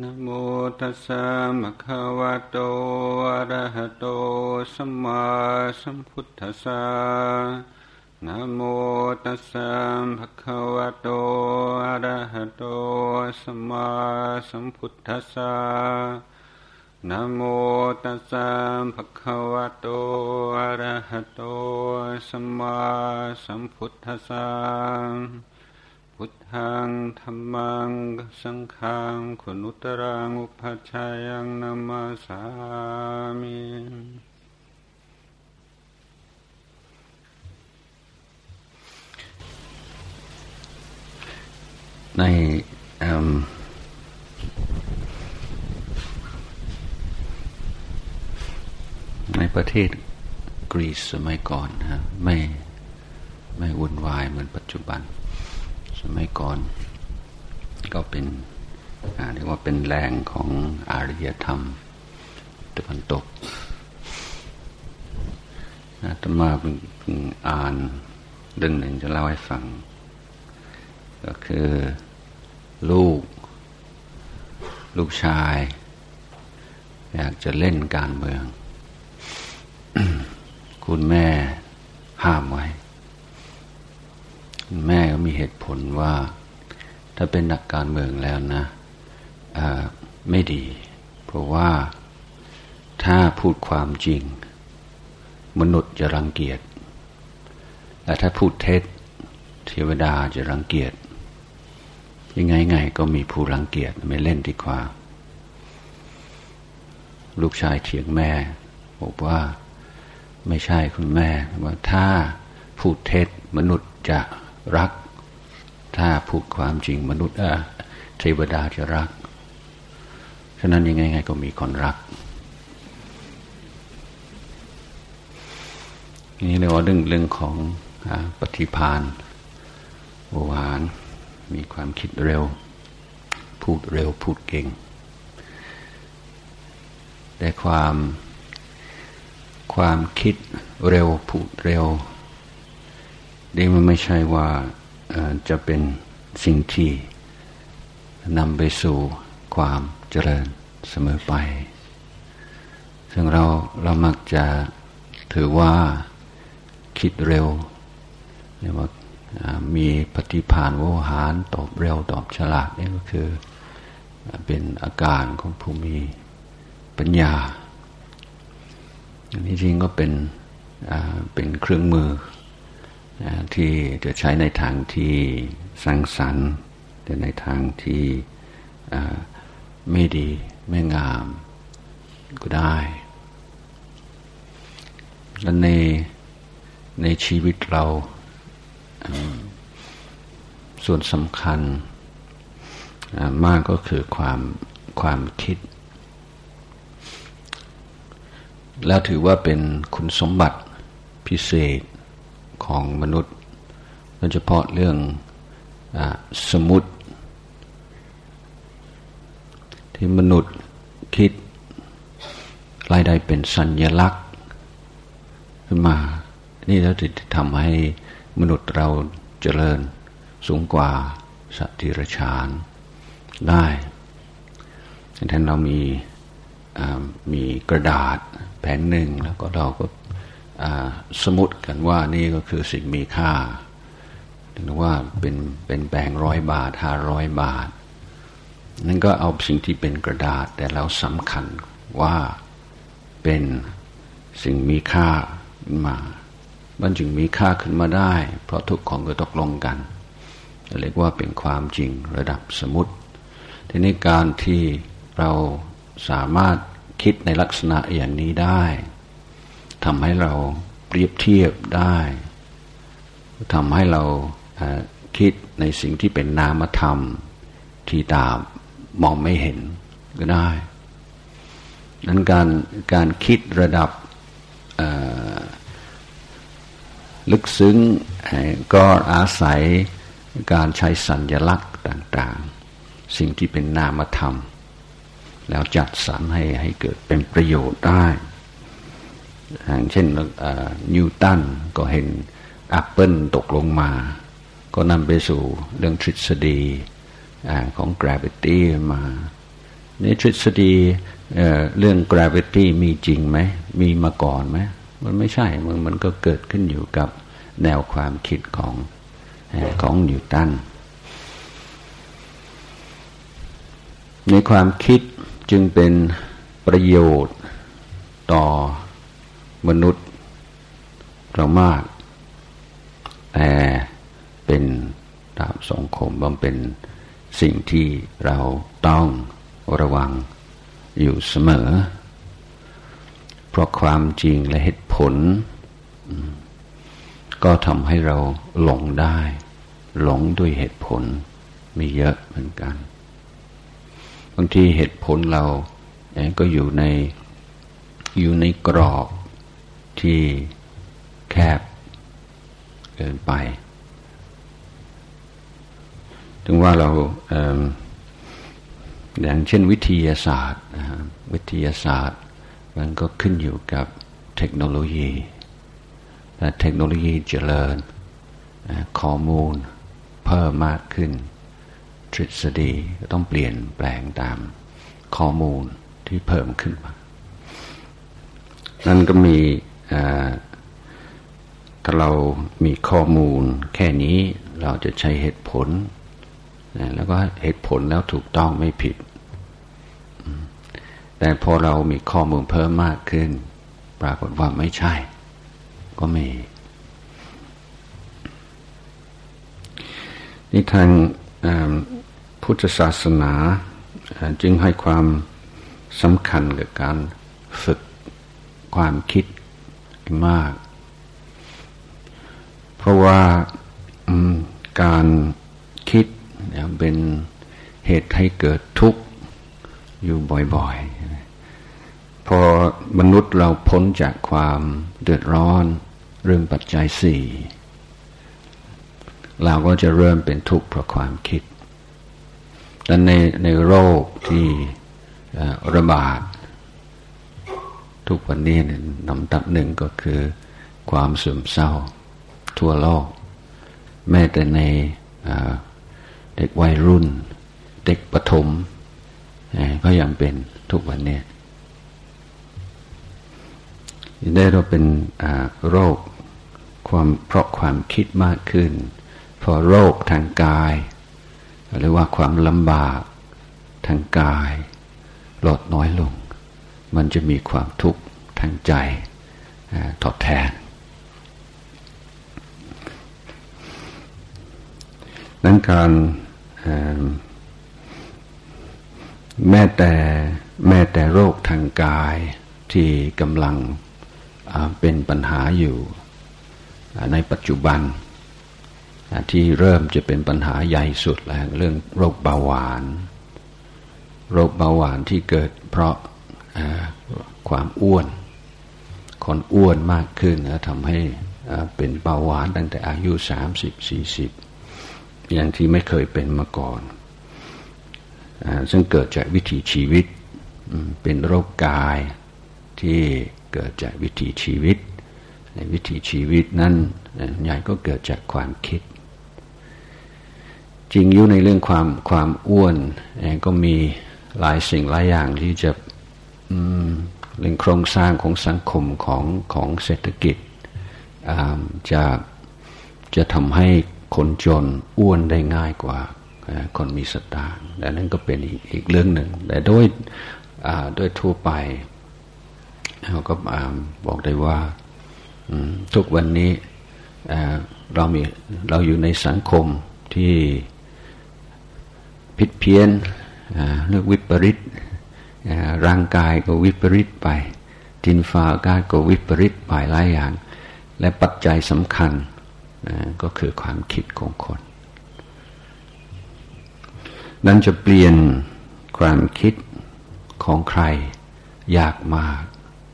นะโมตัสสะภะคะวะโตอะระหะโตสัมมาสัมพุทธัสสะนะโมตัสสะภะคะวะโตอะระหะโตสัมมาสัมพุทธัสสะนะโมตัสสะภะคะวะโตอะระหะโตสัมมาสัมพุทธัสสะพุทธังธัมมังสังฆังคุณุตรังอุปัชฌายังนัมมาสามิในประเทศกรีซสมัยก่อนนะไม่วุ่นวายเหมือนปัจจุบันสมัยก่อนก็เป็นเรียกว่าเป็นแหล่งของอารยธรรมตะวันตกอาตมาเพิ่งอ่านเรื่องหนึ่งจะเล่าให้ฟังก็คือลูกชายอยากจะเล่นการเมือง คุณแม่ห้ามไว้แม่ก็มีเหตุผลว่าถ้าเป็นนักการเมืองแล้วนะไม่ดีเพราะว่าถ้าพูดความจริงมนุษย์จะรังเกียจและถ้าพูดเท็จเทวดาจะรังเกียจยังไงก็มีผู้รังเกียจไม่เล่นดีกว่าลูกชายเถียงแม่บอกว่าไม่ใช่คุณแม่ว่าถ้าพูดเท็จมนุษย์จะรักถ้าพูดความจริงมนุษย์เทวดาจะรักฉะนั้นยังไงก็มีคนรักนี่เรียกว่าเรื่องของปฏิภาณโอหารมีความคิดเร็วพูดเก่งแต่ความคิดเร็วพูดเร็วนี่มันไม่ใช่ว่าจะเป็นสิ่งที่นำไปสู่ความเจริญเสมอไปซึ่งเรามักจะถือว่าคิดเร็วเรียกว่ามีปฏิภาณโวหารตอบเร็วตอบฉลาดนี่ก็คือเป็นอาการของผู้มีปัญญาอันนี้จริงก็เป็นเครื่องมือที่จะใช้ในทางที่สร้างสรรค์แต่ในทางที่ไม่ดีไม่งามก็ได้และในชีวิตเราส่วนสำคัญมากก็คือความคิดแล้วถือว่าเป็นคุณสมบัติพิเศษของมนุษย์โดยเฉพาะเรื่องสมมุติที่มนุษย์คิดอะไรใดเป็นสัญลักษณ์ขึ้นมานี่แล้วจะทำให้มนุษย์เราเจริญสูงกว่าสัตว์เดรัจฉานได้แทนเรามีกระดาษแผ่นหนึ่งแล้วก็เราก็สมมุติกันว่านี่ก็คือสิ่งมีค่าถึงว่าเป็นแบงค์100 บาท500 บาทนั่นก็เอาสิ่งที่เป็นกระดาษแต่เราสำคัญว่าเป็นสิ่งมีค่ามามันจึงมีค่าขึ้นมาได้เพราะทุกคนก็ตกลงกันเรียกว่าเป็นความจริงระดับสมมุติทีนี้การที่เราสามารถคิดในลักษณะอย่างนี้ได้ทำให้เราเปรียบเทียบได้ทำให้เราคิดในสิ่งที่เป็นนามธรรมที่ตามองไม่เห็นก็ได้นั้นการคิดระดับลึกซึ้งก็อาศัยการใช้สัญลักษณ์ต่างๆสิ่งที่เป็นนามธรรมแล้วจัดสรรให้เกิดเป็นประโยชน์ได้อย่างเช่นนิวตันก็เห็นแอปเปิลตกลงมาก็นำไปสู่เรื่องทฤษฎีของ gravity มานี่ทฤษฎีเรื่อง gravity มีจริงไหมมีมาก่อนไหมมันไม่ใช่มันก็เกิดขึ้นอยู่กับแนวความคิดของนิวตันในความคิดจึงเป็นประโยชน์ต่อมนุษย์เรามากแต่เป็นตามสังคมมันเป็นสิ่งที่เราต้องระวังอยู่เสมอเพราะความจริงและเหตุผลก็ทำให้เราหลงได้หลงด้วยเหตุผลมีเยอะเหมือนกันบางทีเหตุผลเราก็อยู่ในกรอบที่แคบเกินไปถึงว่าเราอย่างเช่นวิทยาศาสตร์วิทยาศาสตร์มันก็ขึ้นอยู่กับเทคโนโลยีแต่เทคโนโลยีเจริญข้อมูลเพิ่มมากขึ้นทฤษฎีก็ต้องเปลี่ยนแปลงตามข้อมูลที่เพิ่มขึ้นมานั่นก็มีถ้าเรามีข้อมูลแค่นี้เราจะใช้เหตุผลแล้วก็เหตุผลแล้วถูกต้องไม่ผิดแต่พอเรามีข้อมูลเพิ่มมากขึ้นปรากฏว่าไม่ใช่ก็มีนี่ทางพุทธศาสนาจึงให้ความสำคัญกับการฝึกความคิดมากเพราะว่าการคิดเป็นเหตุให้เกิดทุกข์อยู่บ่อยๆพอมนุษย์เราพ้นจากความเดือดร้อนเรื่องปัจจัยสี่เราก็จะเริ่มเป็นทุกข์เพราะความคิดและในโรคที่ระบาดทุกวันนี้ลำดับหนึ่งก็คือความซึมเศร้าทั่วโลกแม้แต่ในเด็กวัยรุ่นเด็กประถมก็ยังเป็นทุกวันนี้ได้เราเป็นโรคเพราะความคิดมากขึ้นพอโรคทางกายหรือว่าความลำบากทางกายลดน้อยลงมันจะมีความทุกข์ทางใจทดแทนดังการแม้แต่โรคทางกายที่กำลังเป็นปัญหาอยู่ในปัจจุบันที่เริ่มจะเป็นปัญหาใหญ่สุดแล้วเรื่องโรคเบาหวานที่เกิดเพราะความอ้วนคนอ้วนมากขึ้นแล้วทำให้เป็นเบาหวานตั้งแต่อายุ30-40อย่างที่ไม่เคยเป็นมาก่อนซึ่งเกิดจากวิถีชีวิตเป็นโรคกายที่เกิดจากวิถีชีวิตในวิถีชีวิตนั้นใหญ่ก็เกิดจากความคิดจริงอยู่ในเรื่องความอ้วนก็มีหลายสิ่งหลายอย่างที่จะเรื่องโครงสร้างของสังคมของเศรษฐกิจจะทำให้คนจนอ้วนได้ง่ายกว่าคนมีสตางค์และนั่นก็เป็นอีกเรื่องหนึ่งแต่โดยทั่วไปเราก็บอกได้ว่าทุกวันนี้เราอยู่ในสังคมที่ผิดเพี้ยนเรื่องวิปริตร่างกายก็วิปริตไปดินฟ้าอากาศก็วิปริตไปหลายอย่างและปัจจัยสำคัญก็คือความคิดของคนนั้นจะเปลี่ยนความคิดของใครยากมาก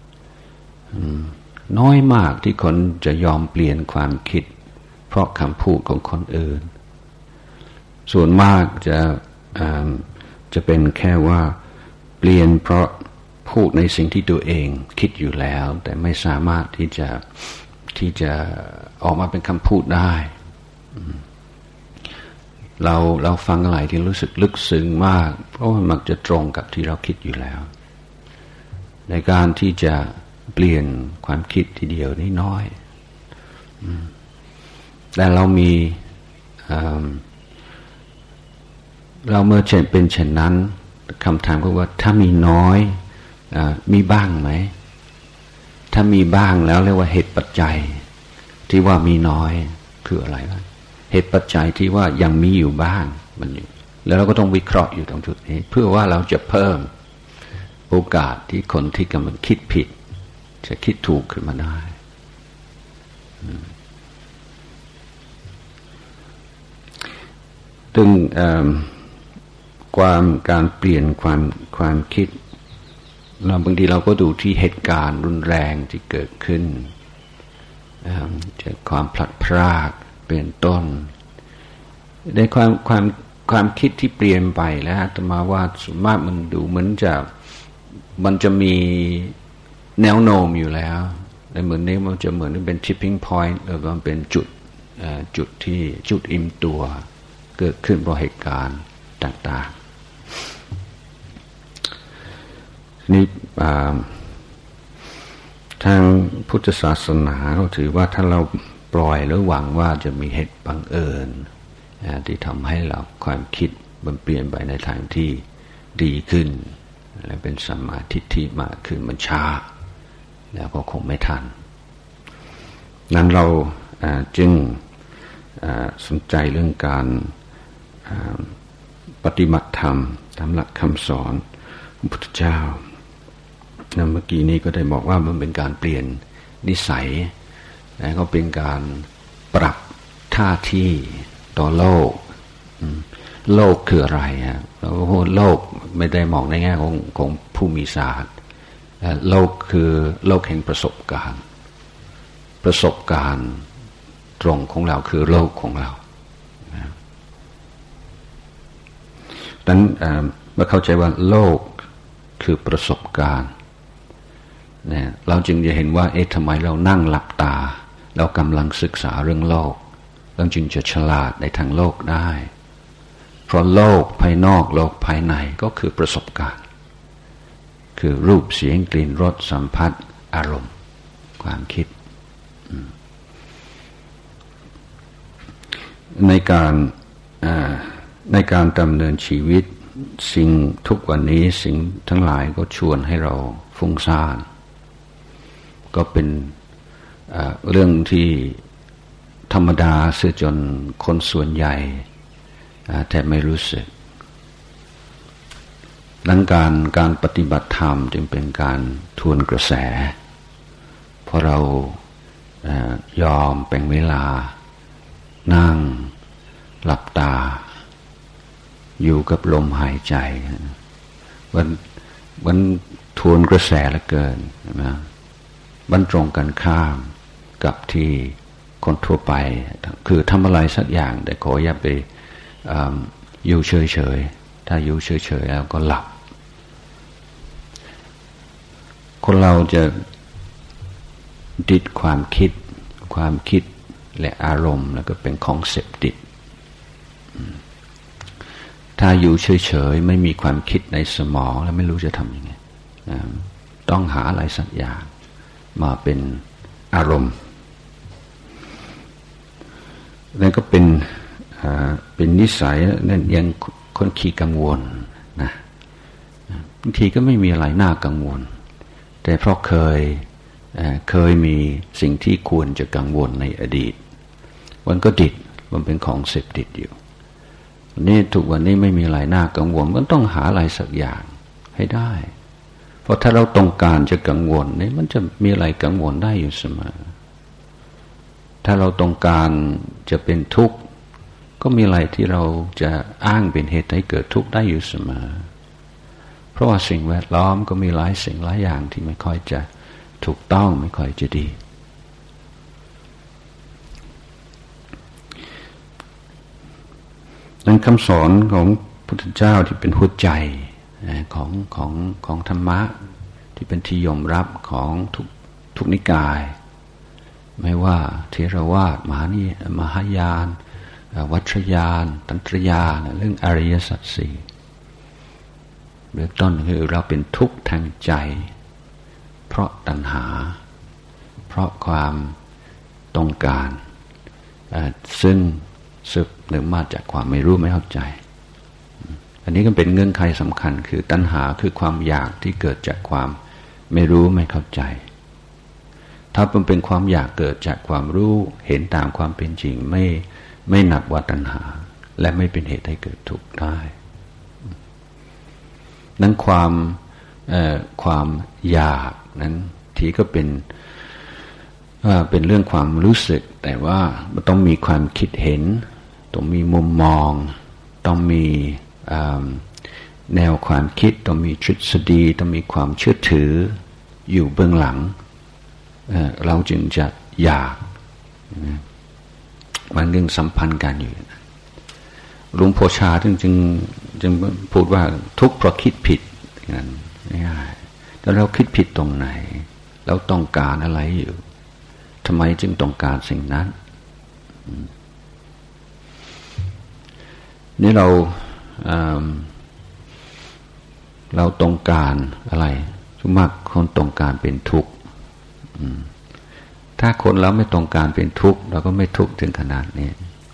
น้อยมากที่คนจะยอมเปลี่ยนความคิดเพราะคำพูดของคนอื่นส่วนมากจะเป็นแค่ว่าเปลี่ยนเพราะพูดในสิ่งที่ตัวเองคิดอยู่แล้วแต่ไม่สามารถที่จะออกมาเป็นคำพูดได้เราฟังอะไรที่รู้สึกลึกซึ้งมากเพราะมันมักจะตรงกับที่เราคิดอยู่แล้วในการที่จะเปลี่ยนความคิดทีเดียวนี่น้อยแต่เรามีเราเมื่อเป็นเช่นนั้นคำถามก็ว่าถ้ามีน้อยมีบ้างไหมถ้ามีบ้างแล้วเรียกว่าเหตุปัจจัยที่ว่ามีน้อยคืออะไรวะเหตุปัจจัยที่ว่ายังมีอยู่บ้างมันอยู่แล้วเราก็ต้องวิเคราะห์อยู่ตรงจุดนี้เพื่อว่าเราจะเพิ่มโอกาสที่คนที่กำลังคิดผิดจะคิดถูกขึ้นมาได้ซึ่งการเปลี่ยนความคิดเราบางทีเราก็ดูที่เหตุการณ์รุนแรงที่เกิดขึ้นจากความพลัดพรากเป็นต้นในความคิดที่เปลี่ยนไปแล้วอาตมาว่าส่วนมากมันดูเหมือนมันจะมีแนวโน้มอยู่แล้วในเหมือนนี้มันจะเหมือนเป็น tipping point หรือมันเป็นจุดที่จุดอิ่มตัวเกิดขึ้นเพราะเหตุการณ์ต่างๆนี่ทางพุทธศาสนาก็ถือว่าถ้าเราปล่อยหรือหวังว่าจะมีเหตุบังเอิญที่ทำให้เราความคิดมันเปลี่ยนไปในทางที่ดีขึ้นและเป็นสัมมาทิฏฐิมากขึ้นมันช้าแล้วก็คงไม่ทันนั้นเราจึงสนใจเรื่องการปฏิบัติธรรมตามหลักคำสอนพระพุทธเจ้าเมื่อกี้นี้ก็ได้บอกว่ามันเป็นการเปลี่ยนนิสัยและก็เป็นการปรับท่าที่ต่อโลกโลกคืออะไรฮะเราพูดโลกไม่ได้มองในแง่ของผู้มีศาสตร์โลกคือโลกแห่งประสบการณ์ตรงของเราคือโลกของเราดังนั้นเมื่อเข้าใจว่าโลกคือประสบการณ์เนี่ยเราจึงจะเห็นว่าทำไมเรานั่งหลับตาเรากำลังศึกษาเรื่องโลกเราจึงจะฉลาดในทางโลกได้เพราะโลกภายนอกโลกภายในก็คือประสบการณ์คือรูปเสียงกลิ่นรสสัมผัสอารมณ์ความคิดในการดำเนินชีวิตสิ่งทุกวันนี้สิ่งทั้งหลายก็ชวนให้เราฟุ้งซ่านก็เป็นเรื่องที่ธรรมดาเสียจนคนส่วนใหญ่แทบไม่รู้สึกดังการปฏิบัติธรรมจึงเป็นการทวนกระแสเพราะเรายอมเป็นเวลานั่งหลับตาอยู่กับลมหายใจมันทวนกระแสเหลือเกินนะมันตรงกันข้ามกับที่คนทั่วไปคือทำอะไรสักอย่างแต่ขออย่าไปอยู่เฉยๆถ้าอยู่เฉยๆแล้วก็หลับคนเราจะติดความคิดและอารมณ์แล้วก็เป็นของเสพติดถ้าอยู่เฉยๆไม่มีความคิดในสมองแล้วไม่รู้จะทำยังไงต้องหาอะไรสักอย่างมาเป็นอารมณ์นั่นก็เป็นนิสัยนั่นยังคนขี้กังวลนะบางทีก็ไม่มีอะไรน่ากังวลแต่เพราะเคยมีสิ่งที่ควรจะกังวลในอดีตมันก็ติดมันเป็นของเสพติดอยู่นี่ทุกวันนี้ไม่มีอะไรน่ากังวลมันต้องหาอะไรสักอย่างให้ได้เพราะถ้าเราต้องการจะกังวลนี่มันจะมีอะไรกังวลได้อยู่เสมอถ้าเราต้องการจะเป็นทุกข์ก็มีอะไรที่เราจะอ้างเป็นเหตุให้เกิดทุกข์ได้อยู่เสมอเพราะว่าสิ่งแวดล้อมก็มีหลายสิ่งหลายอย่างที่ไม่ค่อยจะถูกต้องไม่ค่อยจะดีนั้นคำสอนของพระพุทธเจ้าที่เป็นหัวใจของธรรมะที่เป็นที่ยอมรับของทุกนิกายไม่ว่าเทรวาสมหายานวัฏญาณตัณตรญาณเรื่องอริยสัจสี่เบื้องต้นคือเราเป็นทุกข์ทางใจเพราะตัณหาเพราะความต้องการซึ่งสืบเนื่องมาจากความไม่รู้ไม่เข้าใจอันนี้ก็เป็นเงื่อนไขสำคัญคือตัณหาคือความอยากที่เกิดจากความไม่รู้ไม่เข้าใจถ้ามันเป็นความอยากเกิดจากความรู้เห็นตามความเป็นจริงไม่นับว่าตัณหาและไม่เป็นเหตุให้เกิดทุกข์ได้นั้นความอยากนั้นทีก็เป็นเรื่องความรู้สึกแต่ว่ามันต้องมีความคิดเห็นต้องมีมุมมองต้องมีแนวความคิดต้องมีทฤษฎีต้องมีความเชื่อถืออยู่เบื้องหลังเราจึงจะอยากมันจึงสัมพันธ์กันอยู่หลวงพ่อชาจึงพูดว่าทุกข์เพราะคิดผิดงั้นง่ายๆแล้วเราคิดผิดตรงไหนเราต้องการอะไรอยู่ทำไมจึงต้องการสิ่งนั้นนี่เราต้องการอะไรส่วนมากคนต้องการเป็นทุกข์ถ้าคนเราไม่ต้องการเป็นทุกข์เราก็ไม่ทุกข์ถึงขนาดนี้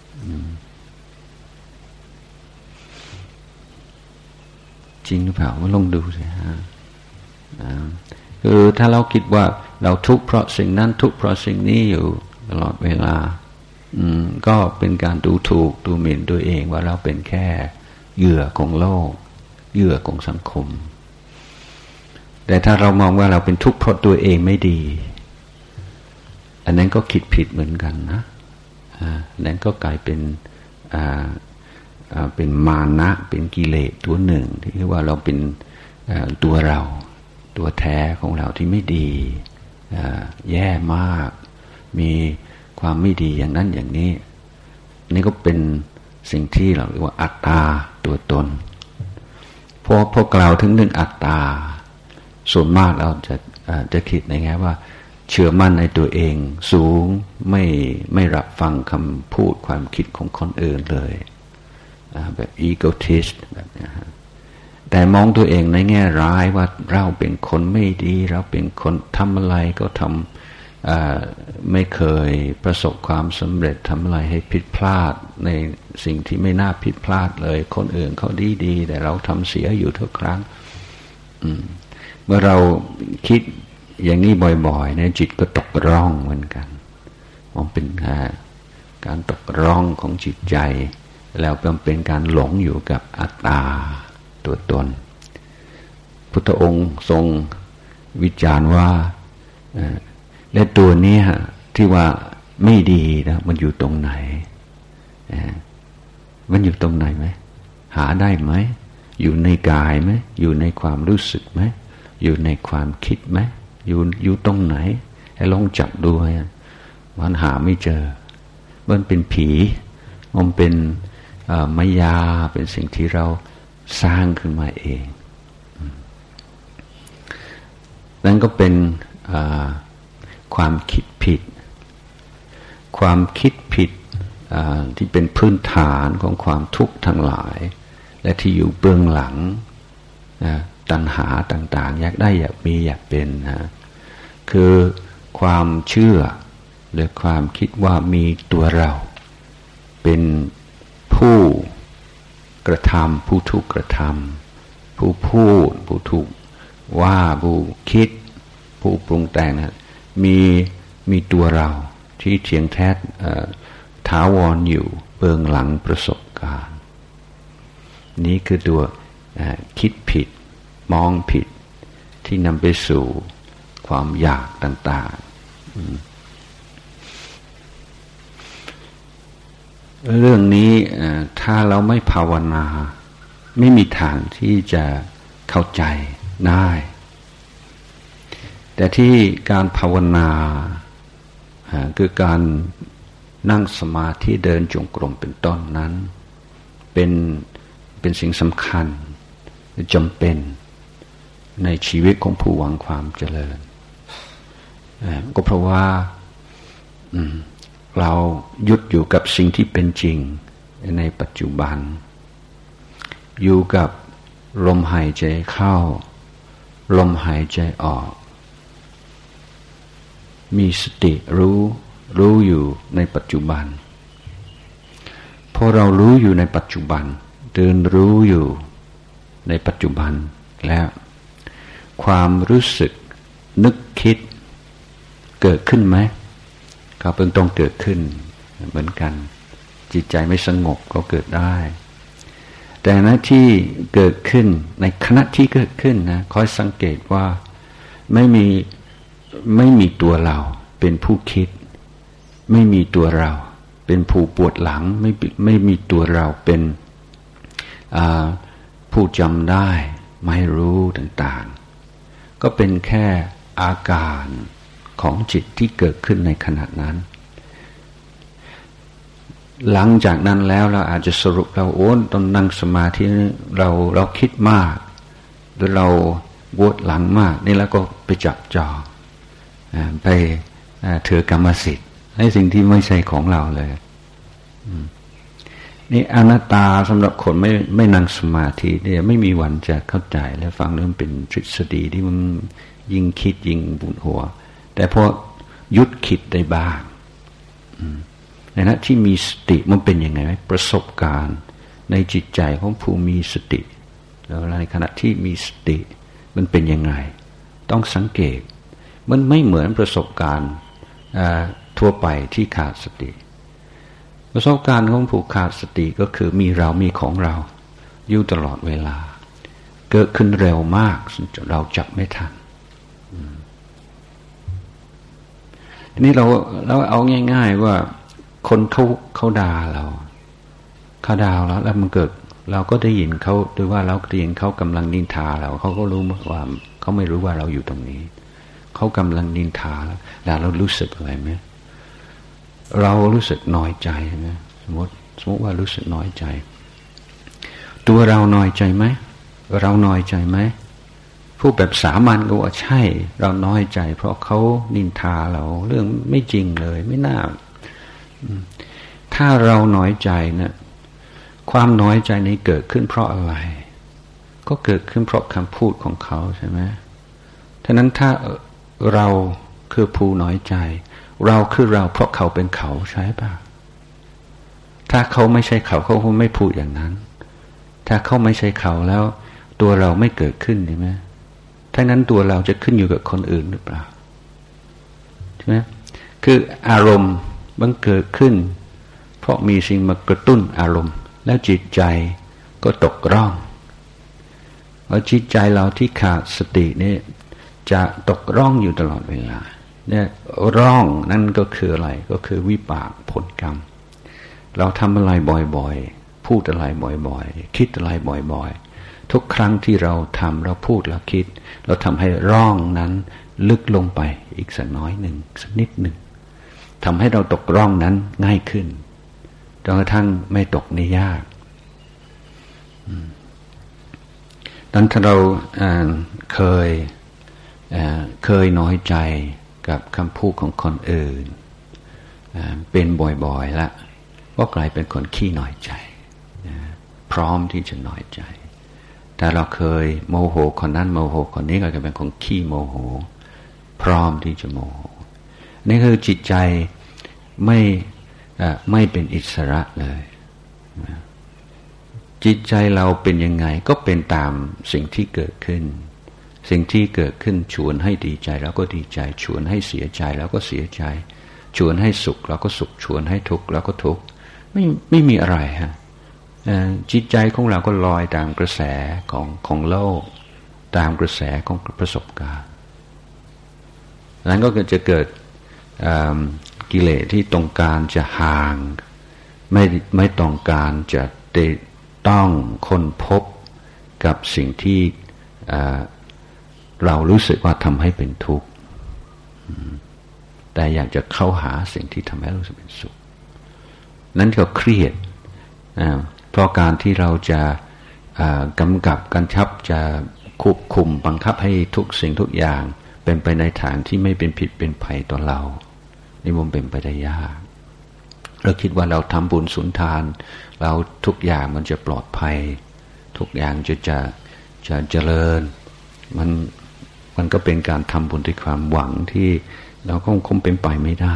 จริงหรือเปล่าว่าลองดูสิฮะคือถ้าเราคิดว่าเราทุกข์เพราะสิ่งนั้นทุกข์เพราะสิ่งนี้อยู่ตลอดเวลาก็เป็นการดูถูกดูหมิ่นตัวเองว่าเราเป็นแค่เหยื่อของโลกเหยื่อของสังคมแต่ถ้าเรามองว่าเราเป็นทุกข์เพราะตัวเองไม่ดีอันนั้นก็คิดผิดเหมือนกันนะนั้นก็กลายเป็นมานะเป็นกิเลสตัวหนึ่งที่เรียกว่าเราเป็นตัวเราตัวแท้ของเราที่ไม่ดีแย่มากมีความไม่ดีอย่างนั้นอย่างนี้นี่ก็เป็นสิ่งที่เราเรียกว่าอัตตาตัวตนพวกเราถึงเรื่องอัตตาส่วนมากเราจะคิดในแง่ว่าเชื่อมั่นในตัวเองสูงไม่รับฟังคำพูดความคิดของคนอื่นเลยแบบอีโกทิสต์แบบนี้แต่มองตัวเองในแง่ร้ายว่าเราเป็นคนไม่ดีเราเป็นคนทำอะไรก็ทำไม่เคยประสบความสำเร็จทำอะไรให้ผิดพลาดในสิ่งที่ไม่น่าผิดพลาดเลยคนอื่นเขาดีแต่เราทำเสียอยู่ทุกครั้งเมื่อเราคิดอย่างนี้บ่อยๆเนี่ยจิตก็ตกร่องเหมือนกันมันเป็นการตกร่องของจิตใจแล้วเป็นการหลงอยู่กับอัตตาตัวตนพุทธองค์ทรงวิจารณ์ว่าและตัวนี้ที่ว่าไม่ดีนะมันอยู่ตรงไหนมันอยู่ตรงไหนไหมหาได้ไหมอยู่ในกายไหมอยู่ในความรู้สึกไหมอยู่ในความคิดไหมอยู่ตรงไหนให้ลองจับดูมันหาไม่เจอมันเป็นผีมันเป็นมายาเป็นสิ่งที่เราสร้างขึ้นมาเองนั่นก็เป็นความคิดผิดความคิดผิดที่เป็นพื้นฐานของความทุกข์ทั้งหลายและที่อยู่เบื้องหลังตัณหาต่างๆอยากได้อยากมีอยากเป็นคือความเชื่อหรือความคิดว่ามีตัวเราเป็นผู้กระทำผู้ถูกกระทำผู้พูดผู้ถูกว่าผู้คิดผู้ปรุงแต่งมีตัวเราที่เทียงแท้ถาวรอยู่เบื้องหลังประสบการณ์นี้คือตัวคิดผิดมองผิดที่นำไปสู่ความอยากต่างๆเรื่องนี้ถ้าเราไม่ภาวนาไม่มีทางที่จะเข้าใจได้แต่ที่การภาวนาคือการนั่งสมาธิเดินจงกรมเป็นต้นนั้นเป็นสิ่งสำคัญจำเป็นในชีวิตของผู้หวังความเจริญก็เพราะว่าเราหยุดอยู่กับสิ่งที่เป็นจริงในปัจจุบันอยู่กับลมหายใจเข้าลมหายใจออกมีสติรู้อยู่ในปัจจุบันพอเรารู้อยู่ในปัจจุบันเดินรู้อยู่ในปัจจุบันแล้วความรู้สึกนึกคิดเกิดขึ้นไหมก็เป็นต้องเกิดขึ้นเหมือนกันจิตใจไม่สงบก็เกิดได้แต่หน้าที่เกิดขึ้นในขณะที่เกิดขึ้นนะคอยสังเกตว่าไม่มีตัวเราเป็นผู้คิดไม่มีตัวเราเป็นผู้ปวดหลังไม่มีตัวเราเป็นผู้จำได้ไม่รู้ต่างๆก็เป็นแค่อาการของจิตที่เกิดขึ้นในขณะนั้นหลังจากนั้นแล้วเราอาจจะสรุปเราตอนนั่งสมาธิเราคิดมากหรือเราปวดหลังมากนี่แล้วก็ไปจับจองไปถือกรรมสิทธิ์ให้สิ่งที่ไม่ใช่ของเราเลยนี่อนัตตาสำหรับคนไม่นั่งสมาธิเนี่ยไม่มีวันจะเข้าใจและฟังเรื่องเป็นทฤษฎีที่มันยิ่งคิดยิ่งปวดหัวแต่พอหยุดคิดได้บ้างในขณะที่มีสติมันเป็นยังไงไหมประสบการณ์ในจิตใจของผู้มีสติแล้วในขณะที่มีสติมันเป็นยังไงต้องสังเกตมันไม่เหมือนประสบการณ์ทั่วไปที่ขาดสติประสบการณ์ของผู้ขาดสติก็คือมีเรามีของเราอยู่ตลอดเวลาเกิดขึ้นเร็วมากเราจับไม่ทันทีนี้เราเอาง่ายๆว่าคนเขาด่าเราแล้วมันเกิดเราก็ได้ยินเขาหรือว่าเราได้ยินเขากำลังนินทาเราเขาก็รู้ว่าเขาไม่รู้ว่าเราอยู่ตรงนี้เขากำลังนินทาแล้วเรารู้สึกอะไรไหมเรารู้สึกน้อยใจไหมสมมติว่ารู้สึกน้อยใจตัวเราน้อยใจไหมเราน้อยใจไหมผู้แบบสามัญก็ว่าใช่เราน้อยใจเพราะเขานินทาเราเรื่องไม่จริงเลยไม่น่าถ้าเราน้อยใจนะความน้อยใจนี้เกิดขึ้นเพราะอะไรก็เกิดขึ้นเพราะคำพูดของเขาใช่ไหมฉะนั้นถ้าเราคือผู้น้อยใจเราคือเราเพราะเขาเป็นเขาใช่ป่ะถ้าเขาไม่ใช่เขาคงไม่พูดอย่างนั้นถ้าเขาไม่ใช่เขาแล้วตัวเราไม่เกิดขึ้นใช่ไหมถ้านั้นตัวเราจะขึ้นอยู่กับคนอื่นหรือเปล่าใช่ไหมคืออารมณ์มันเกิดขึ้นเพราะมีสิ่งมากระตุ้นอารมณ์แล้วจิตใจก็ตกร่องเพราะจิตใจเราที่ขาดสตินี่จะตกร่องอยู่ตลอดเวลาเนี่ยร่องนั่นก็คืออะไรก็คือวิบากผลกรรมเราทำอะไรบ่อยๆพูดอะไรบ่อยๆคิดอะไรบ่อยๆทุกครั้งที่เราทำเราพูดเราคิดเราทำให้ร่องนั้นลึกลงไปอีกสักน้อยหนึ่งสักนิดหนึ่งทำให้เราตกร่องนั้นง่ายขึ้นจนกระทั่งไม่ตกในยากดังนั้นถ้าเราเคยน้อยใจกับคำพูดของคนอื่นเป็นบ่อยๆแล้วก็กลายเป็นคนขี้น้อยใจพร้อมที่จะน้อยใจแต่เราเคยโมโหคนนั้นโมโหคนนี้ก็จะเป็นคนขี้โมโหพร้อมที่จะโมโหนี่คือจิตใจไม่เป็นอิสระเลยจิตใจเราเป็นยังไงก็เป็นตามสิ่งที่เกิดขึ้นสิ่งที่เกิดขึ้นชวนให้ดีใจเราก็ดีใจชวนให้เสียใจเราก็เสียใจชวนให้สุขเราก็สุขชวนให้ทุกข์เราก็ทุกข์ไม่มีอะไรฮะจิตใจของเราก็ลอยตามกระแสของโลกตามกระแสของประสบการณ์นั้นก็จะเกิดกิเลสที่ต้องการจะห่างไม่ต้องการจะต้องค้นพบกับสิ่งที่เรารู้สึกว่าทำให้เป็นทุกข์แต่อยากจะเข้าหาสิ่งที่ทำให้รู้สึกเป็นสุขนั้นก็เครียดเพราะการที่เราจะกำกับกำชับจะควบคุมบังคับให้ทุกสิ่งทุกอย่างเป็นไปในทางที่ไม่เป็นผิดเป็นภัยต่อเรานี่มันเป็นไปได้ยากเราคิดว่าเราทำบุญสุนทานแล้วทุกอย่างมันจะปลอดภัยทุกอย่างจะเจริญมันก็เป็นการทำบุญด้วยความหวังที่เราคงเป็นไปไม่ได้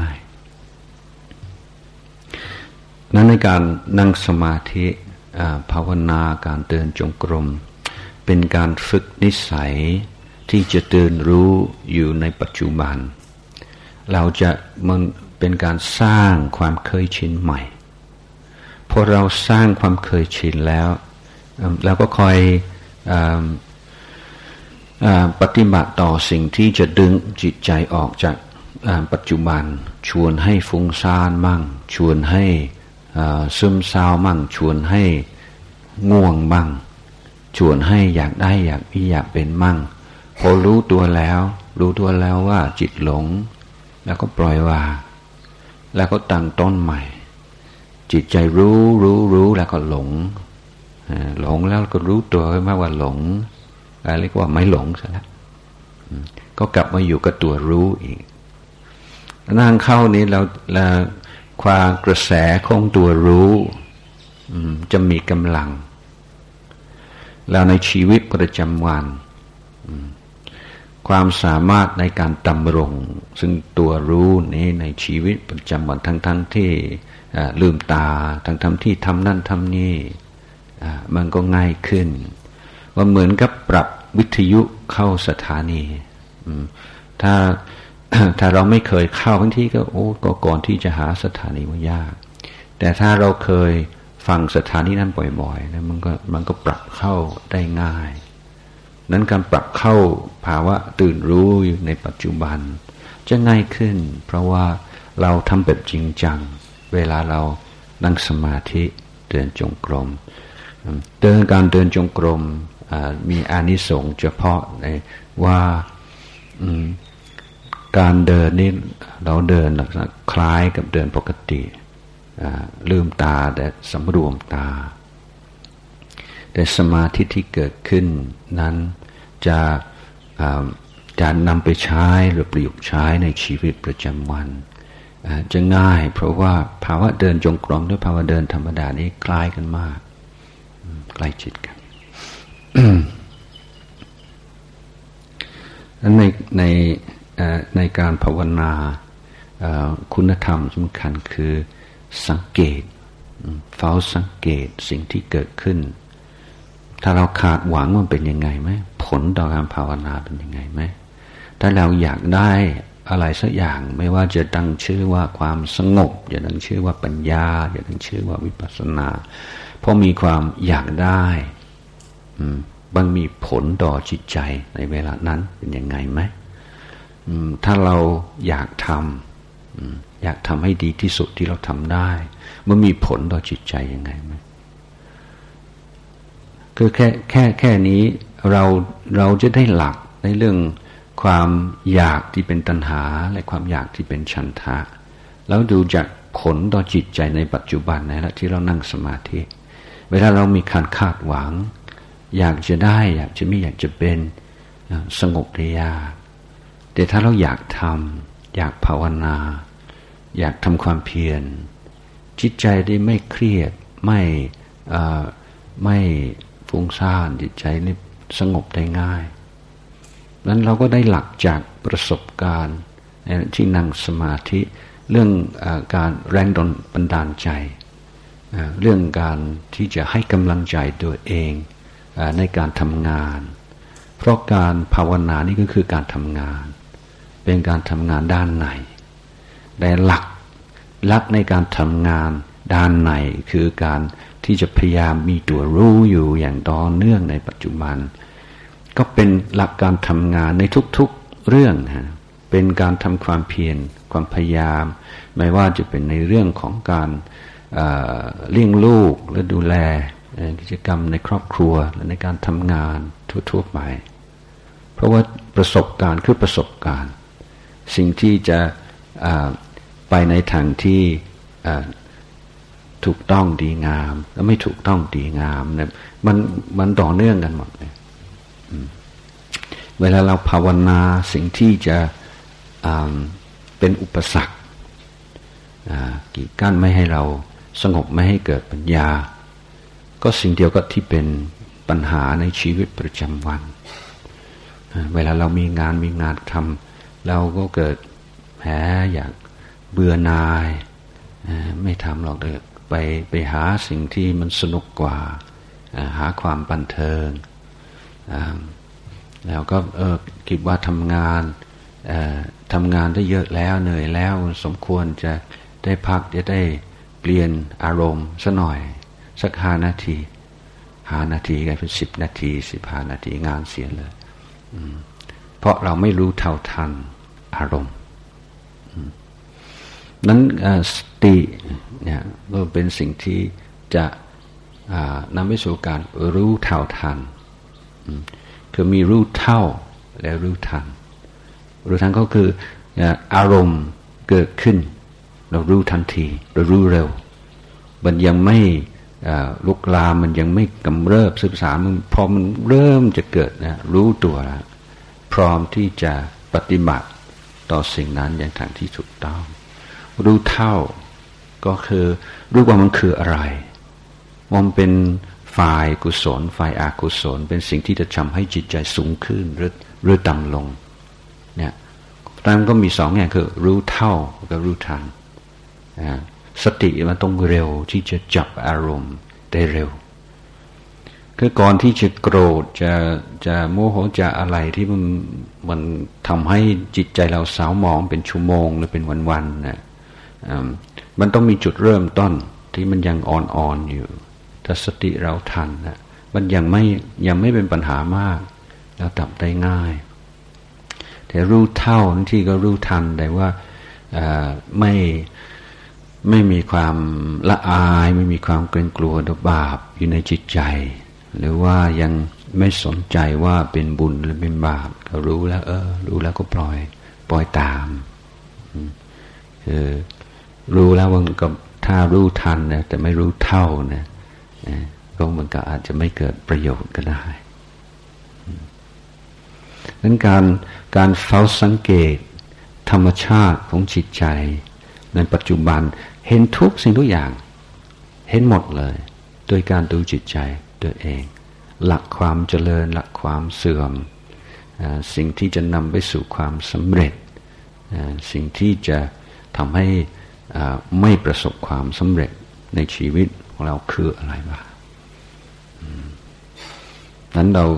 นั้นในการนั่งสมาธิภาวนาการเดินจงกรมเป็นการฝึกนิสัยที่จะตื่นรู้อยู่ในปัจจุบันมันเป็นการสร้างความเคยชินใหม่พอเราสร้างความเคยชินแล้วเราก็คอยปฏิบัติต่อสิ่งที่จะดึงจิตใจออกจากปัจจุบันชวนให้ฟุ้งซ่านมั่งชวนให้ซึมเศร้ามั่งชวนให้ง่วงบ้างชวนให้อยากได้อยากมีอยากเป็นมั่งพอรู้ตัวแล้วว่าจิตหลงแล้วก็ปล่อยวางแล้วก็ตั้งต้นใหม่จิตใจรู้แล้วก็หลงแล้วก็รู้ตัวมากว่าหลงเรียกว่าไม่หลงซะแล้วก็กลับมาอยู่กับตัวรู้อีกนั่งเข้านี้เราความกระแสของตัวรู้จะมีกำลังแล้วในชีวิตประจำวันความสามารถในการดำรงซึ่งตัวรู้นี้ในชีวิตประจำวันทั้งที่ลืมตาทั้งที่ทำนั่นทำนี่มันก็ง่ายขึ้นว่าเหมือนกับปรับวิทยุเข้าสถานีถ้าเราไม่เคยเข้าบางทีก็ก่อนที่จะหาสถานีมันยากแต่ถ้าเราเคยฟังสถานีนั้นบ่อยๆนะมันก็ปรับเข้าได้ง่ายนั้นการปรับเข้าภาวะตื่นรู้อยู่ในปัจจุบันจะง่ายขึ้นเพราะว่าเราทำแบบจริงจังเวลาเรานั่งสมาธิเดินจงกรมการเดินจงกรมมีอานิสงส์เฉพาะในว่าการเดินนี่เราเดินลักษณะคล้ายกับเดินปกติลืมตาแต่สำรวมตาแต่สมาธิที่เกิดขึ้นนั้นจะนำไปใช้หรือประยุกต์ใช้ในชีวิตประจำวันจะง่ายเพราะว่าภาวะเดินจงกรมด้วยภาวะเดินธรรมดานี้คล้ายกันมากใกล้ชิดกัน ในการภาวนาคุณธรรมสำคัญคือสังเกตเฝ้าสังเกตสิ่งที่เกิดขึ้นถ้าเราขาดหวังมันเป็นยังไงไหมผลต่อการภาวนาเป็นยังไงไหมถ้าเราอยากได้อะไรสักอย่างไม่ว่าจะตั้งชื่อว่าความสงบจะตั้งชื่อว่าปัญญาจะตั้งชื่อว่าวิปัสสนาเพราะมีความอยากได้มันมีผลต่อจิตใจในเวลานั้นเป็นยังไงไหมถ้าเราอยากทำให้ดีที่สุดที่เราทำได้มันมีผลต่อจิตใจยังไงไหมคือแค่นี้เราจะได้หลักในเรื่องความอยากที่เป็นตัณหาและความอยากที่เป็นฉันทะแล้วดูจากผลต่อจิตใจในปัจจุบันนะละที่เรานั่งสมาธิเวลาเรามีการคาดหวังอยากจะได้อยากจะไม่อยากจะเป็นสงบได้ยากแต่ถ้าเราอยากทำอยากภาวนาอยากทำความเพียรจิตใจได้ไม่เครียดไม่ฟุ้งซ่านจิตใจนี่สงบได้ง่ายนั้นเราก็ได้หลักจากประสบการณ์ที่นั่งสมาธิเรื่องการแรงบันดาลใจเรื่องการที่จะให้กำลังใจตัวเองในการทำงานเพราะการภาวนานี่ก็คือการทำงานเป็นการทำงานด้านในแต่หลักในการทำงานด้านในคือการที่จะพยายามมีตัวรู้อยู่อย่างต่อเนื่องในปัจจุบันก็เป็นหลักการทำงานในทุกๆเรื่องนะเป็นการทำความเพียรความพยายามไม่ว่าจะเป็นในเรื่องของการเลี้ยงลูกและดูแลกิจกรรมในครอบครัวและในการทำงานทั่วๆไปเพราะว่าประสบการณ์คือประสบการณ์สิ่งที่จะไปในทางที่ถูกต้องดีงามและไม่ถูกต้องดีงามเนี่ยมันต่อเนื่องกันหมดเลยเวลาเราภาวนาสิ่งที่จะเป็นอุปสรรคกีดกั้นไม่ให้เราสงบไม่ให้เกิดปัญญาก็สิ่งเดียวก็ที่เป็นปัญหาในชีวิตประจำวันเวลาเรามีงานทำเราก็เกิดแผลอยากเบื่อหน่ายไม่ทำหรอกไปหาสิ่งที่มันสนุกกว่าหาความบันเทิงแล้วก็คิดว่าทำงานได้เยอะแล้วเหนื่อยแล้วสมควรจะได้พักจะได้เปลี่ยนอารมณ์ซะหน่อยสัก5 นาทีกลายเป็น10 นาที15 นาทีงานเสียเลยเพราะเราไม่รู้เท่าทันอารมณ์นั้นสติเนี่ยก็เป็นสิ่งที่จะนำไปสู่การรู้เท่าทันคือมีรู้เท่าและรู้ทันก็คืออารมณ์เกิดขึ้นเรารู้ทันทีเรารู้เร็วมันยังไม่ลุกลามมันยังไม่กำเริบซึมซาบพอมันเริ่มจะเกิดนะรู้ตัวแล้วพร้อมที่จะปฏิบัติต่อสิ่งนั้นอย่างทางที่ถูกต้องรู้เท่าก็คือรู้ว่ามันคืออะไรมันเป็นฝ่ายกุศลฝ่ายอกุศลเป็นสิ่งที่จะทำให้จิตใจสูงขึ้นหรือต่ำลงเนี่ยมันก็มี2 อย่างคือรู้เท่ากับรู้ทันสติมันต้องเร็วที่จะจับอารมณ์ได้เร็วคือก่อนที่จะโกรธจะโมโหจะอะไรที่มันทำให้จิตใจเราเศร้าหมองเป็นชั่วโมงหรือเป็นวันๆนะมันต้องมีจุดเริ่มต้นที่มันยังอ่อนๆอยู่ถ้าสติเราทันนะมันยังไม่เป็นปัญหามากแล้วดับได้ง่ายแต่รู้เท่าบางทีก็รู้ทันแต่ว่าไม่มีความละอายไม่มีความเกรงกลัวต่อบาปอยู่ในจิตใจหรือว่ายังไม่สนใจว่าเป็นบุญหรือเป็นบาปก็รู้แล้วรู้แล้วก็ปล่อยตามคือรู้แล้วว่าก็ถ้ารู้ทันนะแต่ไม่รู้เท่านะก็มันก็อาจจะไม่เกิดประโยชน์ก็ได้ดังนั้นการเฝ้าสังเกตธรรมชาติของจิตใจในปัจจุบันเห็นทุกสิ่งทุกอย่างเห็นหมดเลยโดยการดูจิตใจตัวเองหลักความเจริญหลักความเสื่อมสิ่งที่จะนำไปสู่ความสำเร็จสิ่งที่จะทำให้ไม่ประสบความสำเร็จในชีวิตของเราคืออะไรบ้างนั้นเรา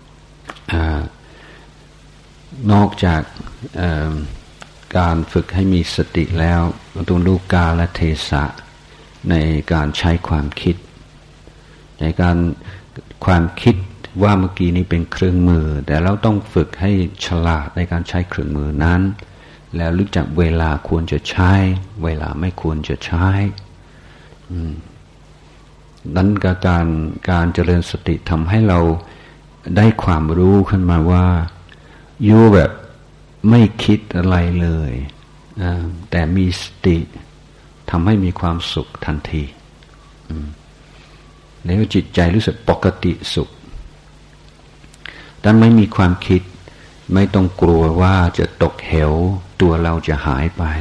นอกจากการฝึกให้มีสติแล้วเราต้องรู้กาลเทศะในการใช้ความคิดในการความคิดว่าเมื่อกี้นี้เป็นเครื่องมือแต่เราต้องฝึกให้ฉลาดในการใช้เครื่องมือนั้นแล้วรู้จักเวลาควรจะใช้เวลาไม่ควรจะใช้นั้นการเจริญสติทำให้เราได้ความรู้ขึ้นมาว่าอยู่แบบไม่คิดอะไรเลยแต่มีสติทำให้มีความสุขทันทีแล้วจิตใจรู้สึกปกติสุขแต่ไม่มีความคิดไม่ต้องกลัวว่าจะตกเหวตัวเราจะหายไป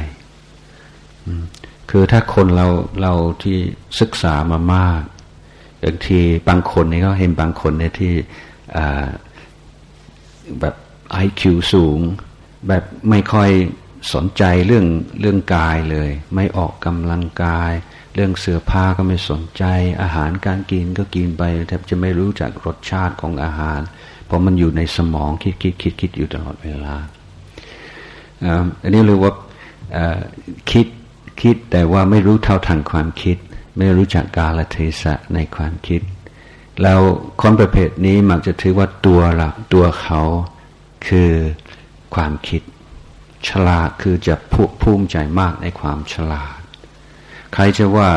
คือถ้าคนเราที่ศึกษามามากบางทีบางคนนี่ก็เห็นบางคนเนี่ยที่แบบ IQ สูงแบบไม่ค่อยสนใจเรื่องกายเลยไม่ออกกำลังกายเรื่องเสื้อผ้าก็ไม่สนใจอาหารการกินก็กินไปแทบจะไม่รู้จักรสชาติของอาหารเพราะมันอยู่ในสมองคิดอยู่ตลอดเวลาอันนี้เรียกว่าคิดแต่ว่าไม่รู้เท่าทันความคิดไม่รู้จักกาลเทศะในความคิดแล้วคนประเภทนี้มักจะถือว่าตัวเขาคือความคิดฉลาดคือจะภูมิใจมากในความฉลาดใครจะว่า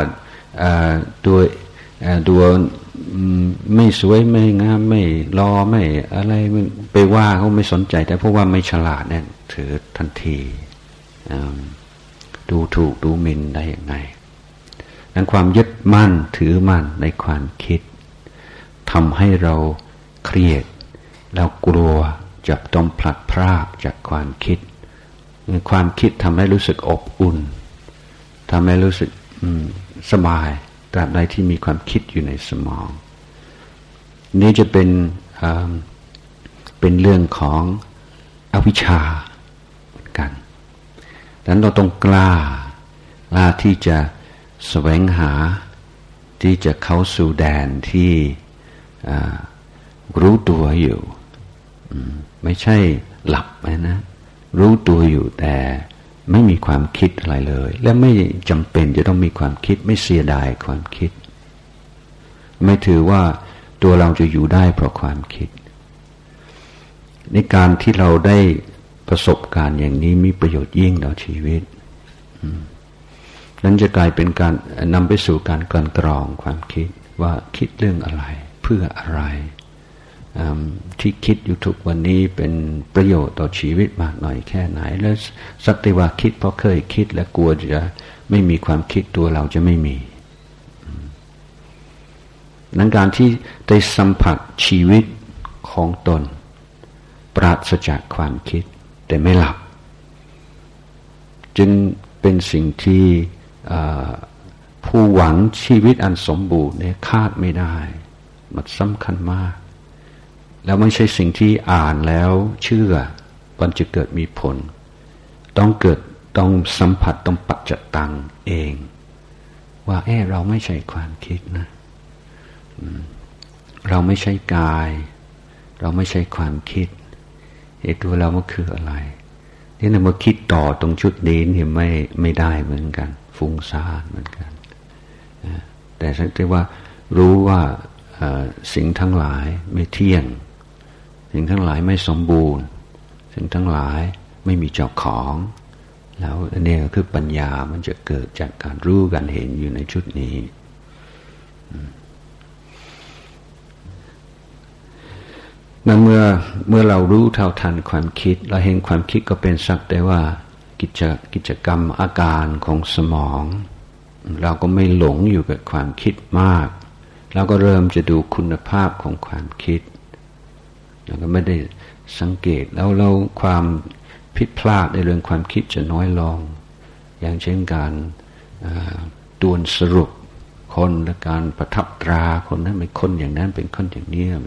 ตัวไม่สวยไม่งามไม่รอไม่อะไรไปว่าเขาไม่สนใจแต่เพราะว่าไม่ฉลาดเนี่ยถือทันทีดูถูกดูหมิ่นได้อย่างไรนั้นความยึดมั่นถือมั่นในความคิดทำให้เราเครียดแล้วกลัวจะต้องพลัดพรากจากความคิดทำให้รู้สึกอบอุ่นทำให้รู้สึกสบายตราบใดที่มีความคิดอยู่ในสมองนี่จะเป็นเรื่องของอวิชชาเหมือนกันดังนั้นเราต้องกล้าที่จะแสวงหาที่จะเข้าสู่แดนที่รู้ตัวอยู่ไม่ใช่หลับนะรู้ตัวอยู่แต่ไม่มีความคิดอะไรเลยและไม่จำเป็นจะต้องมีความคิดไม่เสียดายความคิดไม่ถือว่าตัวเราจะอยู่ได้เพราะความคิดในการที่เราได้ประสบการณ์อย่างนี้มีประโยชน์ยิ่งต่อชีวิตนั้นจะกลายเป็นการนำไปสู่การกลั่นกรองความคิดว่าคิดเรื่องอะไรเพื่ออะไรที่คิดอยู่ทุกวันนี้เป็นประโยชน์ต่อชีวิตมากน้อยแค่ไหนแล้วสักแต่ว่าคิดเพราะเคยคิดและกลัวจะไม่มีความคิดตัวเราจะไม่มีนั้นการที่ได้สัมผัสชีวิตของตนปราศจากความคิดแต่ไม่หลับจึงเป็นสิ่งที่ผู้หวังชีวิตอันสมบูรณ์เนี่ยคาดไม่ได้มันสำคัญมากแล้วไม่ใช่สิ่งที่อ่านแล้วเชื่อมันจะเกิดมีผลต้องสัมผัสต้องปัจจตังเองว่าเราไม่ใช่ความคิดนะเราไม่ใช่กายเราไม่ใช่ความคิดตัวเรามันคืออะไรนี่เรามาคิดต่อตรงชุดนี้เนี่ยไม่ได้เหมือนกันฟุ้งซ่านเหมือนกันแต่สักแต่ว่ารู้ว่าสิ่งทั้งหลายไม่เที่ยงสิ่งทั้งหลายไม่สมบูรณ์สิ่งทั้งหลายไม่มีเจ้าของแล้วอันนี้ก็คือปัญญามันจะเกิดจากการรู้การเห็นอยู่ในชุดนี้นั้นเมื่อเรารู้เท่าทันความคิดเราเห็นความคิดก็เป็นสักแต่ว่ากิจกรรมอาการของสมองเราก็ไม่หลงอยู่กับความคิดมากเราก็เริ่มจะดูคุณภาพของความคิดแล้วก็ไม่ได้สังเกตแล้วความผิดพลาดในเรื่องความคิดจะน้อยลงอย่างเช่นการตวนสรุปคนและการประทับตราคนนั้นเป็นคนอย่างนั้นเป็นคนอย่างนี้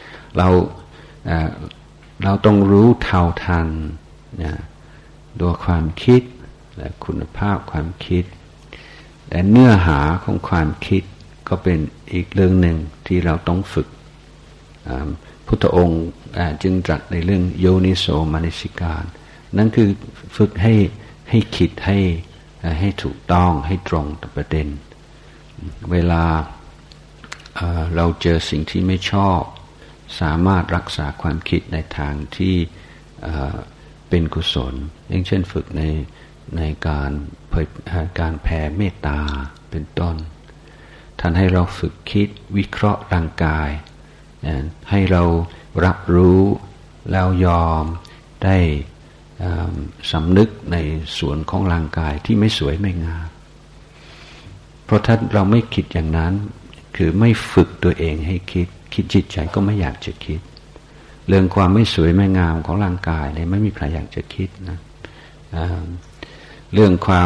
เราต้องรู้เท่าทันตัวความคิดและคุณภาพความคิดแต่เนื้อหาของความคิดก็เป็นอีกเรื่องหนึ่งที่เราต้องฝึกพุทธองค์จึงตรัสในเรื่องโยนิโสมนสิการนั่นคือฝึกให้คิดให้ถูกต้องให้ตรงต่อประเด็นเวลาเราเจอสิ่งที่ไม่ชอบสามารถรักษาความคิดในทางที่เป็นกุศลอย่างเช่นฝึกในการแผ่เมตตาเป็นต้นท่านให้เราฝึกคิดวิเคราะห์ร่างกายให้เรารับรู้แล้วยอมได้สำนึกในส่วนของร่างกายที่ไม่สวยไม่งามเพราะถ้าเราไม่คิดอย่างนั้นคือไม่ฝึกตัวเองให้คิดจิตใจก็ไม่อยากจะคิดเรื่องความไม่สวยไม่งามของร่างกายเนี่ยไม่มีใครอยากจะคิดนะเรื่องความ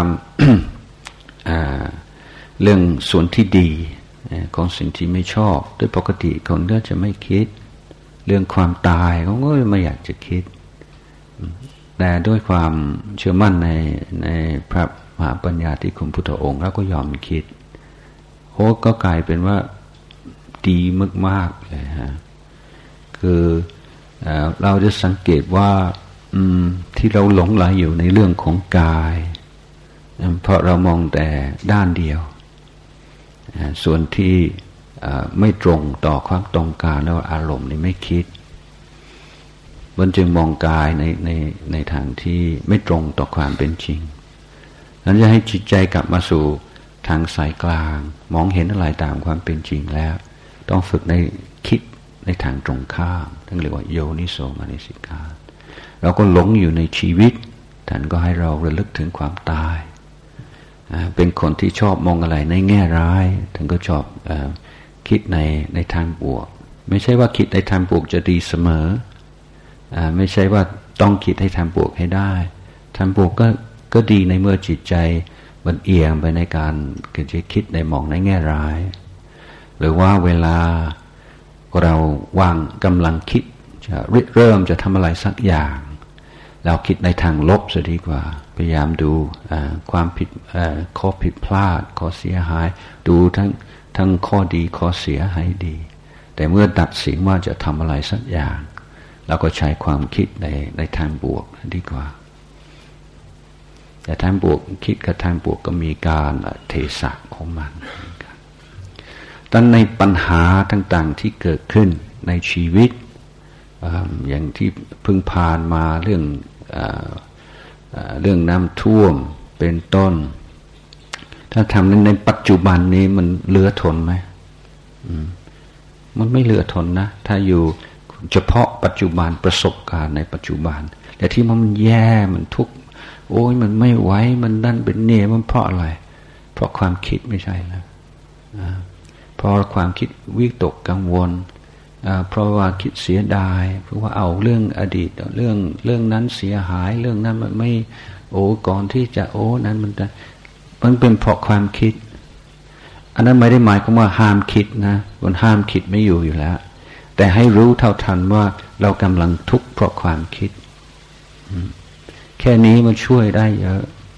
เรื่องส่วนที่ดีของสิ่งที่ไม่ชอบโดยปกติคนก็จะไม่คิดเรื่องความตายเขาก็ไม่อยากจะคิดแต่ด้วยความเชื่อมั่นในพระมหาปัญญาที่คุณพุทธองค์แล้วก็ยอมคิดก็กลายเป็นว่าดีมากๆเลยฮะคือเราจะสังเกตว่าที่เราหลงไหลอยู่ในเรื่องของกายเพราะเรามองแต่ด้านเดียวส่วนที่ไม่ตรงต่อความต้องการแล้วอารมณ์นี่ไม่คิดมันจึงมองกายในทางที่ไม่ตรงต่อความเป็นจริงนั้นจะให้จิตใจกลับมาสู่ทางสายกลางมองเห็นอะไรตามความเป็นจริงแล้วต้องฝึกในคิดในทางตรงข้ามทั้งเรียกว่าโยนิโสมนสิการเราก็หลงอยู่ในชีวิตท่านก็ให้เราระลึกถึงความตายเป็นคนที่ชอบมองอะไรในแง่ร้ายท่านก็ชอบคิดในทางบวกไม่ใช่ว่าคิดในทางบวกจะดีเสมอไม่ใช่ว่าต้องคิดให้ทางบวกให้ได้ทางบวกก็ดีในเมื่อจิตใจมันเอียงไปในการจะคิดในมองในแง่ร้ายหรือว่าเวลาเราวางกำลังคิดจะเริ่มจะทำอะไรสักอย่างเราคิดในทางลบซะดีกว่าพยายามดูความผิดข้อผิดพลาดข้อเสียหายดูทั้งข้อดีข้อเสียให้ดีแต่เมื่อตัดสินว่าจะทำอะไรสักอย่างเราก็ใช้ความคิดในทางบวกดีกว่าแต่ทางบวกคิดกับทางบวกก็มีการเทศะของมันตอนในปัญหาต่างๆที่เกิดขึ้นในชีวิตอย่างที่เพิ่งผ่านมาเรื่องน้ำท่วมเป็นต้นถ้าทำในปัจจุบันนี้มันเหลือทนไหมมันไม่เหลือทนนะถ้าอยู่เฉพาะปัจจุบันประสบการณ์ในปัจจุบันแต่ที่มันแย่มันทุกข์โอ้ยมันไม่ไหวมันนั่นเป็นเนี่ยมันเพราะอะไรเพราะความคิดไม่ใช่แล้วเพราะความคิดวิตกกังวลเพราะว่าคิดเสียดายเพราะว่าเอาเรื่องอดีตเรื่องนั้นเสียหายเรื่องนั้นมันไม่ก่อนที่จะนั้นมันเป็นเพราะความคิดอันนั้นไม่ได้หมายความว่าห้ามคิดนะมันห้ามคิดไม่อยู่แล้วแต่ให้รู้เท่าทันว่าเรากำลังทุกข์เพราะความคิดแค่นี้มันช่วยได้เยอะ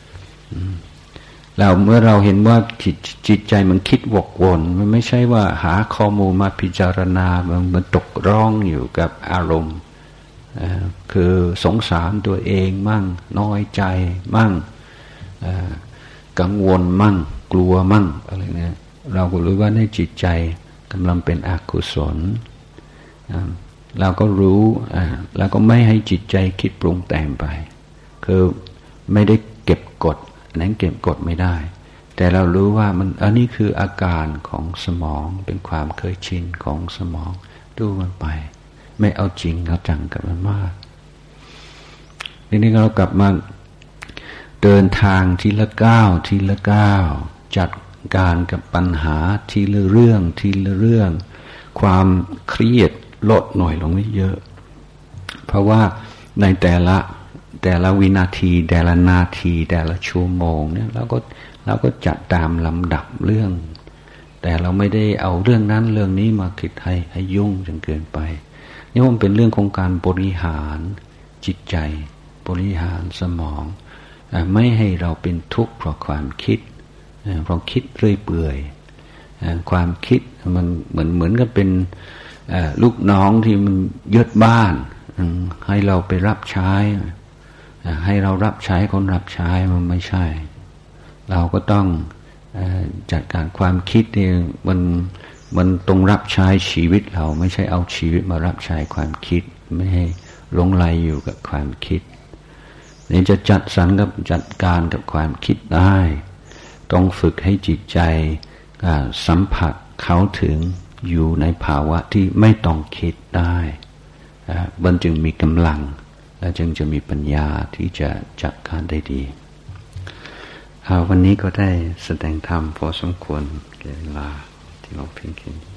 แล้วเมื่อเราเห็นว่าจิตใจมันคิดวกวนมันไม่ใช่ว่าหาข้อมูลมาพิจารณามันตกร่องอยู่กับอารมณ์คือสงสารตัวเองมั่งน้อยใจมั่งกังวลมั่งกลัวมั่งอะไรเนี่ยเราก็รู้ว่าในจิตใจกำลังเป็นอกุศลเราก็รู้แล้วก็ไม่ให้จิตใจคิดปรุงแต่งไปคือไม่ได้เก็บกดนั้นเก็บกดไม่ได้แต่เรารู้ว่ามันอันนี้คืออาการของสมองเป็นความเคยชินของสมองดูมันไปไม่เอาจริงเอาจังกับมันมากทีนี้เรากลับมาเดินทางทีละก้าวทีละก้าวจัดการกับปัญหาทีละเรื่องทีละเรื่องความเครียดลดหน่อยลงไม่เยอะเพราะว่าในแต่ละวินาทีแต่ละนาทีแต่ละชั่วโมงเนี่ยเราก็จัดตามลำดับเรื่องแต่เราไม่ได้เอาเรื่องนั้นเรื่องนี้มาคิดให้ยุ่งจนเกินไปนี่มันเป็นเรื่องของการบริหารจิตใจบริหารสมองไม่ให้เราเป็นทุกข์เพราะความคิดเพราะคิดเรื่อยเปื่อยความคิดมันเหมือนกับเป็นลูกน้องที่มันยึดบ้านให้เราไปรับใช้ให้เรารับใช้คนรับใช้มันไม่ใช่เราก็ต้องจัดการความคิดเนี่ยมันต้องรับใช้ชีวิตเราไม่ใช่เอาชีวิตมารับใช้ความคิดไม่ให้หลงไหลอยู่กับความคิดนี่จะจัดการกับความคิดได้ต้องฝึกให้จิตใจสัมผัสเข้าถึงอยู่ในภาวะที่ไม่ต้องคิดได้มันจึงมีกำลังและจึงจะมีปัญญาที่จะจัดการได้ดีวันนี้ก็ได้แสดงธรรมพอสมควรแก่เวลาที่เราเพียงแค่นี้